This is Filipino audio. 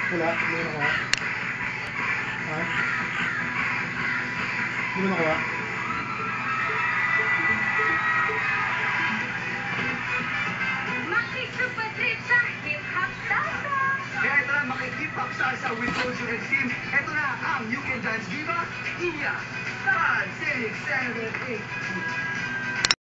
Wala, hindi mo nakuha. Ha? Hindi mo nakuha? Makikipag-trip sa hip-hop salsa. Kaya ito na, makikip-hop salsa with Culture and Team. Ito na ang You Can Dance Diva, Iya. 5, 6, 7, 8.